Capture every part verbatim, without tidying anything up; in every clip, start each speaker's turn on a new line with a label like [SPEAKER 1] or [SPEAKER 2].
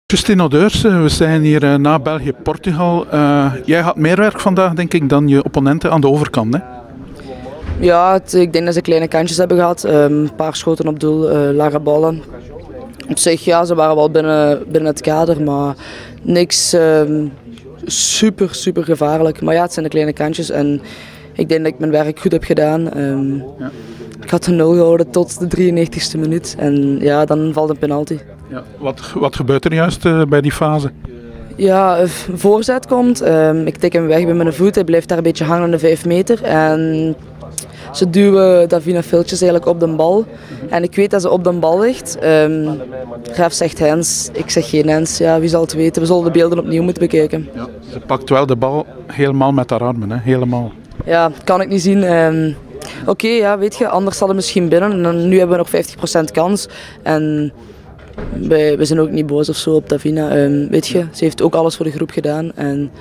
[SPEAKER 1] Justine Odeurs, we zijn hier uh, na België-Portugal. Uh, jij had meer werk vandaag, denk ik, dan je opponenten aan de overkant, hè?
[SPEAKER 2] Ja, het, ik denk dat ze kleine kantjes hebben gehad. Um, een paar schoten op doel, uh, lage ballen. Op zich, ja, ze waren wel binnen, binnen het kader, maar niks um, super, super gevaarlijk. Maar ja, het zijn de kleine kantjes en ik denk dat ik mijn werk goed heb gedaan. Um, ja. Ik had de nul gehouden tot de drieënnegentigste minuut en ja, dan valt een penalty.
[SPEAKER 1] Ja, wat, wat gebeurt er juist uh, bij die fase?
[SPEAKER 2] Ja, een voorzet komt, um, ik tik hem weg bij mijn voet, hij blijft daar een beetje hangen aan de vijf meter. En ze duwen Davina Filtjes eigenlijk op de bal. En ik weet dat ze op de bal ligt. Um, Ref zegt Hens, ik zeg geen Hens. Ja, wie zal het weten? We zullen de beelden opnieuw moeten bekijken.
[SPEAKER 1] Ja, ze pakt wel de bal helemaal met haar armen, hè? Helemaal.
[SPEAKER 2] Ja, kan ik niet zien. Um, Oké, okay, ja, weet je, anders hadden we misschien binnen. En dan, nu hebben we nog vijftig procent kans. En wij, we zijn ook niet boos of zo op Davina. Um, weet je, ze heeft ook alles voor de groep gedaan. En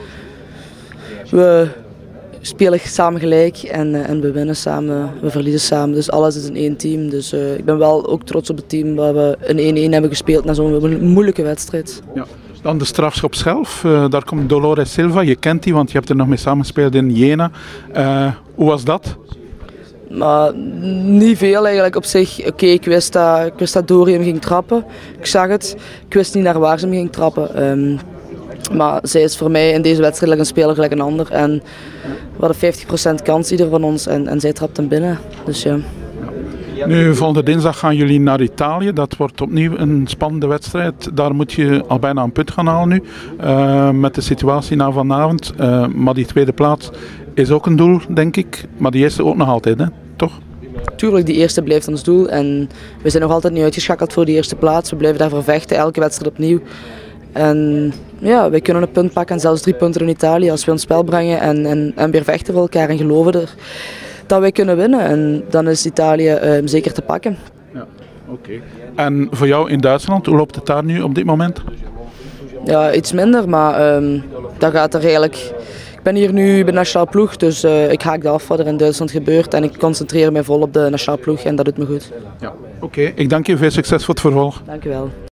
[SPEAKER 2] we spelen samen gelijk en, en we winnen samen, we verliezen samen. Dus alles is een één team. Dus uh, ik ben wel ook trots op het team waar we een één-één hebben gespeeld na zo'n moeilijke wedstrijd.
[SPEAKER 1] Ja. Dan de strafschop zelf, uh, daar komt Dolores Silva, je kent die, want je hebt er nog mee samengespeeld in Jena. Uh, hoe was dat?
[SPEAKER 2] Maar niet veel eigenlijk op zich. Oké, okay, ik wist dat, ik wist dat Dori hem ging trappen. Ik zag het. Ik wist niet naar waar ze hem ging trappen. Um, maar zij is voor mij in deze wedstrijd een speler gelijk een ander. En we hadden vijftig procent kans ieder van ons en, en zij trapt hem binnen. Dus ja.
[SPEAKER 1] Nu, volgende dinsdag gaan jullie naar Italië. Dat wordt opnieuw een spannende wedstrijd. Daar moet je al bijna een punt gaan halen nu. Uh, met de situatie na vanavond. Uh, maar die tweede plaats is ook een doel, denk ik. Maar die eerste ook nog altijd, hè? Toch?
[SPEAKER 2] Tuurlijk, die eerste blijft ons doel. En we zijn nog altijd niet uitgeschakeld voor die eerste plaats. We blijven daarvoor vechten, elke wedstrijd opnieuw. En ja, wij kunnen een punt pakken en zelfs drie punten in Italië als we ons spel brengen en, en, en weer vechten voor elkaar en geloven er dat wij kunnen winnen. En dan is Italië uh, zeker te pakken.
[SPEAKER 1] Ja, oké. Okay. En voor jou in Duitsland, hoe loopt het daar nu op dit moment?
[SPEAKER 2] Ja, iets minder, maar um, dat gaat er eigenlijk. Ik ben hier nu bij de nationale ploeg, dus uh, ik haak af wat er in Duitsland gebeurt en ik concentreer me vol op de nationale ploeg en dat doet me goed.
[SPEAKER 1] Ja, oké. Okay. Ik dank je, veel succes voor het vervolg.
[SPEAKER 2] Dank je wel.